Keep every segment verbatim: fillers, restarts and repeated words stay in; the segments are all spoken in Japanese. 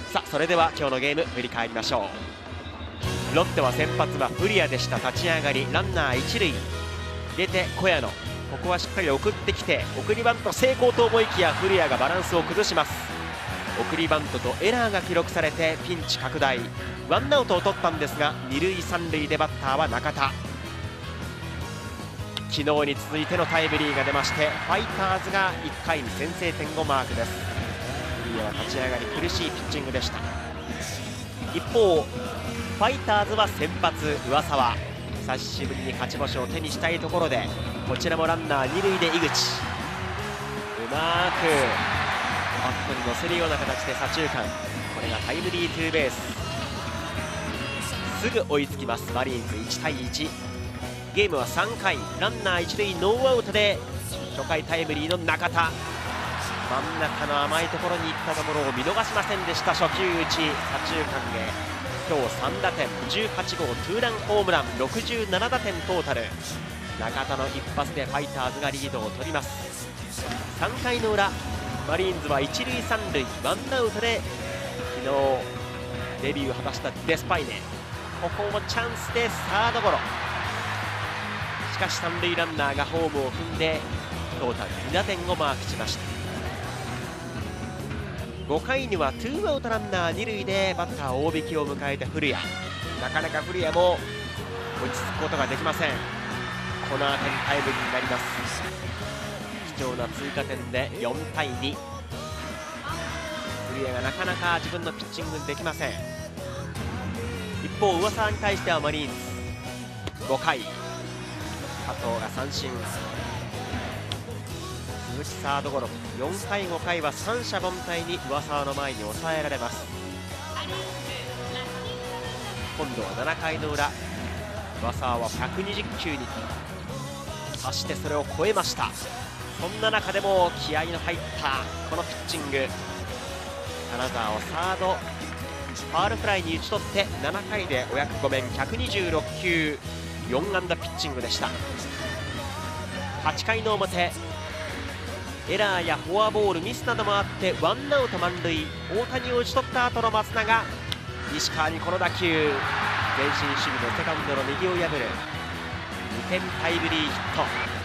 さあそれでは今日のゲーム振り返りましょう。ロッテは先発は古谷でした。立ち上がりランナー一塁出て小屋野、ここはしっかり送ってきて送りバント成功と思いきや古谷がバランスを崩します。送りバントとエラーが記録されてピンチ拡大、ワンアウトを取ったんですが二塁三塁でバッターは中田。昨日に続いてのタイムリーが出ましてファイターズがいっかいに先制点をマークです。古谷は立ち上がり苦しいピッチングでした。一方ファイターズは先発上沢、久しぶりに勝ち星を手にしたいところでこちらもランナー二塁で井口、うまくバットに乗せるような形で左中間、これがタイムリーツーベース。すぐ追いつきますマリーンズいちたいいち。ゲームはさんかいランナー一塁ノーアウトで初回タイムリーの中田、真ん中の甘いところに行ったところを見逃しませんでした。初球打ち左中間へ今日さんだてんじゅうはちごうツーランホームランろくじゅうななだてんトータル。中田の一発でファイターズがリードを取ります。さんかいの裏マリーンズは一塁三塁ワンアウトで昨日デビューを果たしたデスパイネ、ここもチャンスでサードゴロ。しかし三塁ランナーがホームを踏んでトータルにだてんをマークしました。ごかいにはツーアウトランナー二塁でバッター大引きを迎えて古谷、なかなか古谷も落ち着くことができません。この辺りタイムリーになります。貴重な追加点でよんたいに。古谷がなかなか自分のピッチングできません。一方上沢に対してはマリーンズごかい加藤が三振、鈴木サードゴロ、よんかいごかいは三者凡退に上沢の前に抑えられます。今度はななかいの裏上沢はひゃくにじゅっきゅうに達してそれを超えました。そんな中でも気合いの入ったこのピッチング、金沢をサードファウルフライに打ち取ってななかいでお役御免ひゃくにじゅうろっきゅうよん安打ピッチングでした。はちかいの表エラーやフォアボールミスなどもあってワンアウト満塁、大谷を打ち取った後の松永、西川にこの打球前進守備のセカンドの右を破るにてんタイムリーヒット。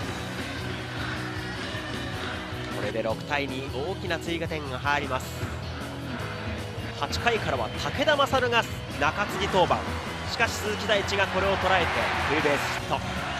これでろくたいに大きな追加点が入ります。はちかいからは武田勝が中継ぎ登板、しかし鈴木大地がこれを捉えてツーベースヒット。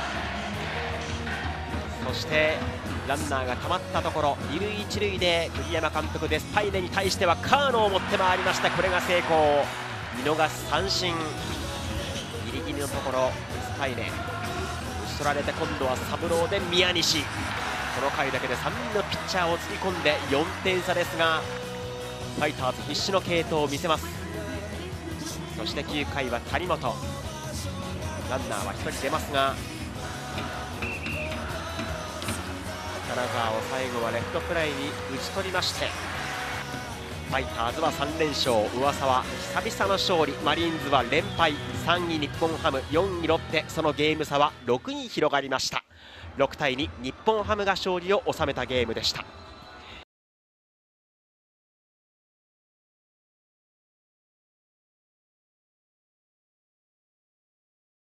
そしてランナーがたまったところ二塁一塁で栗山監督デスパイネに対してはカーノを持って回りました。これが成功、見逃し三振、ギリギリのところデスパイネ打ち取られて今度は三郎で宮西、この回だけでさんにんのピッチャーをつぎ込んでよんてんさですがファイターズ必死の継投を見せます。そしてきゅうかいは谷本、ランナーはひとり出ますが金沢を最後はレフトフライに打ち取りまして、ファイターズはさんれんしょう、上沢久々の勝利、マリーンズは連敗、さんい日本ハムよんいロッテ、そのゲーム差はろくに広がりました。ろくたいに日本ハムが勝利を収めたゲームでした。